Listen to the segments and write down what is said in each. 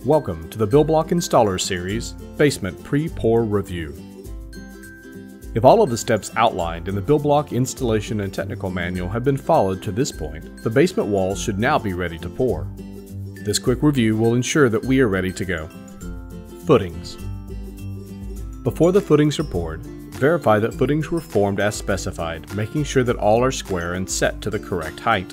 Welcome to the BuildBlock Installer Series Basement Pre-Pour Review. If all of the steps outlined in the BuildBlock Installation and Technical Manual have been followed to this point, the basement walls should now be ready to pour. This quick review will ensure that we are ready to go. Footings. Before the footings are poured, verify that footings were formed as specified, making sure that all are square and set to the correct height.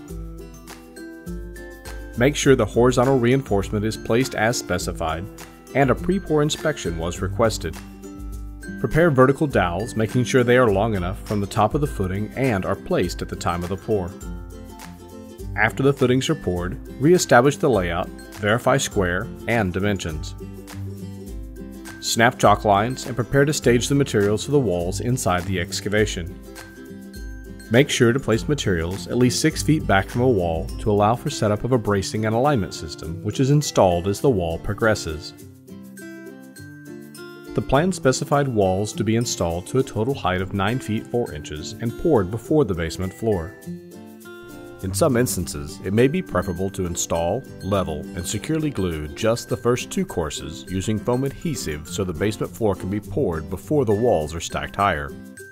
Make sure the horizontal reinforcement is placed as specified and a pre-pour inspection was requested. Prepare vertical dowels, making sure they are long enough from the top of the footing and are placed at the time of the pour. After the footings are poured, re-establish the layout, verify square and dimensions. Snap chalk lines and prepare to stage the materials for the walls inside the excavation. Make sure to place materials at least 6 feet back from a wall to allow for setup of a bracing and alignment system, which is installed as the wall progresses. The plan specified walls to be installed to a total height of 9 feet 4 inches and poured before the basement floor. In some instances, it may be preferable to install, level, and securely glue just the first 2 courses using foam adhesive so the basement floor can be poured before the walls are stacked higher.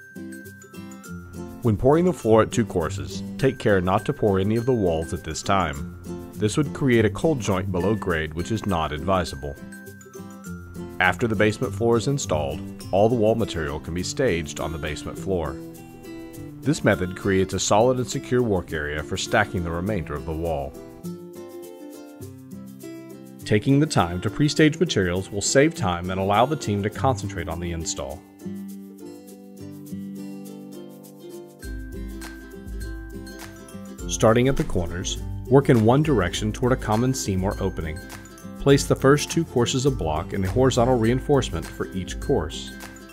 When pouring the floor at 2 courses, take care not to pour any of the walls at this time. This would create a cold joint below grade, which is not advisable. After the basement floor is installed, all the wall material can be staged on the basement floor. This method creates a solid and secure work area for stacking the remainder of the wall. Taking the time to pre-stage materials will save time and allow the team to concentrate on the install. Starting at the corners, work in one direction toward a common seam or opening. Place the first 2 courses of block in the horizontal reinforcement for each course.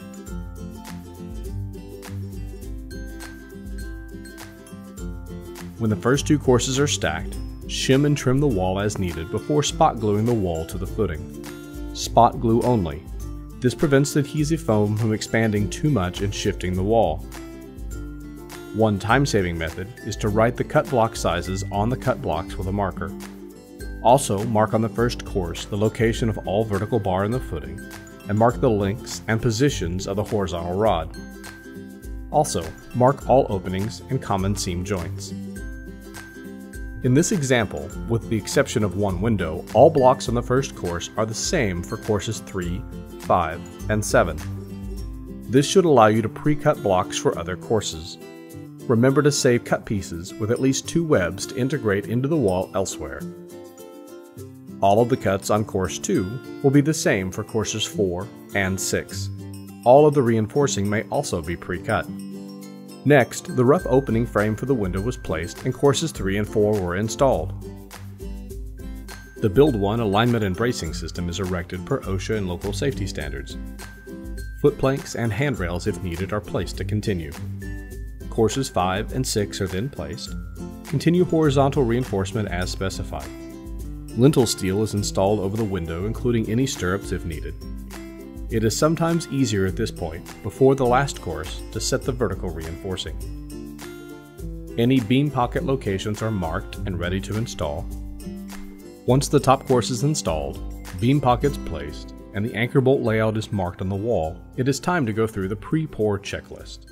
When the first 2 courses are stacked, shim and trim the wall as needed before spot gluing the wall to the footing. Spot glue only. This prevents the adhesive foam from expanding too much and shifting the wall. One time-saving method is to write the cut block sizes on the cut blocks with a marker. Also, mark on the first course the location of all vertical bar in the footing, and mark the lengths and positions of the horizontal rod. Also, mark all openings and common seam joints. In this example, with the exception of one window, all blocks on the first course are the same for courses 3, 5, and 7. This should allow you to pre-cut blocks for other courses. Remember to save cut pieces with at least 2 webs to integrate into the wall elsewhere. All of the cuts on course 2 will be the same for courses 4 and 6. All of the reinforcing may also be pre-cut. Next, the rough opening frame for the window was placed and courses 3 and 4 were installed. The Build 1 alignment and bracing system is erected per OSHA and local safety standards. Foot planks and handrails, if needed, are placed to continue. Courses 5 and 6 are then placed. Continue horizontal reinforcement as specified. Lintel steel is installed over the window, including any stirrups if needed. It is sometimes easier at this point, before the last course, to set the vertical reinforcing. Any beam pocket locations are marked and ready to install. Once the top course is installed, beam pockets placed, and the anchor bolt layout is marked on the wall, it is time to go through the pre-pour checklist.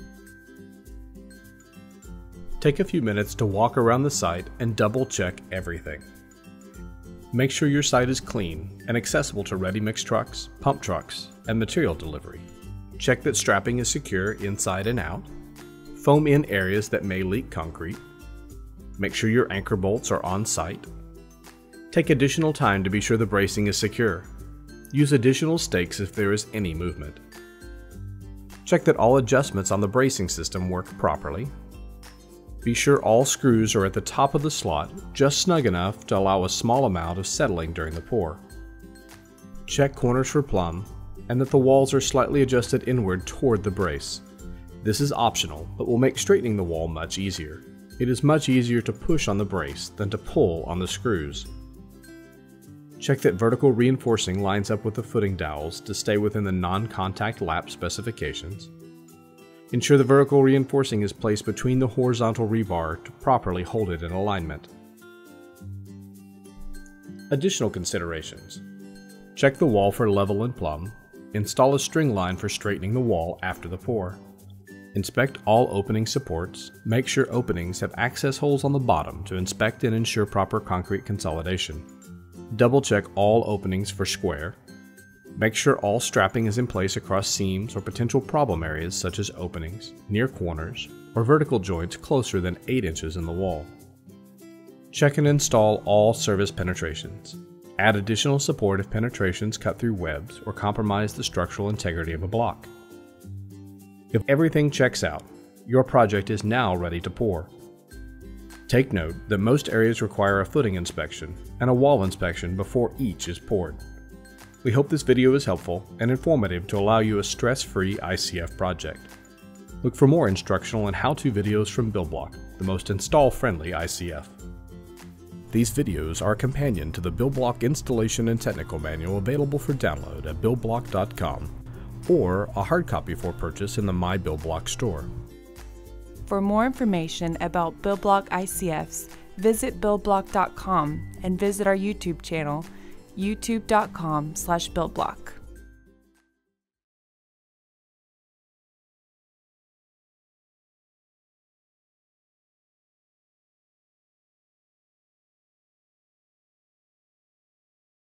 Take a few minutes to walk around the site and double-check everything. Make sure your site is clean and accessible to ready-mix trucks, pump trucks, and material delivery. Check that strapping is secure inside and out. Foam in areas that may leak concrete. Make sure your anchor bolts are on site. Take additional time to be sure the bracing is secure. Use additional stakes if there is any movement. Check that all adjustments on the bracing system work properly. Be sure all screws are at the top of the slot, just snug enough to allow a small amount of settling during the pour. Check corners for plumb, and that the walls are slightly adjusted inward toward the brace. This is optional, but will make straightening the wall much easier. It is much easier to push on the brace than to pull on the screws. Check that vertical reinforcing lines up with the footing dowels to stay within the non-contact lap specifications. Ensure the vertical reinforcing is placed between the horizontal rebar to properly hold it in alignment. Additional considerations. Check the wall for level and plumb. Install a string line for straightening the wall after the pour. Inspect all opening supports. Make sure openings have access holes on the bottom to inspect and ensure proper concrete consolidation. Double check all openings for square. Make sure all strapping is in place across seams or potential problem areas such as openings, near corners, or vertical joints closer than 8 inches in the wall. Check and install all service penetrations. Add additional support if penetrations cut through webs or compromise the structural integrity of a block. If everything checks out, your project is now ready to pour. Take note that most areas require a footing inspection and a wall inspection before each is poured. We hope this video is helpful and informative to allow you a stress-free ICF project. Look for more instructional and how-to videos from BuildBlock, the most install-friendly ICF. These videos are a companion to the BuildBlock installation and technical manual available for download at buildblock.com or a hard copy for purchase in the My BuildBlock store. For more information about BuildBlock ICFs, visit buildblock.com and visit our YouTube channel, youtube.com/buildblock.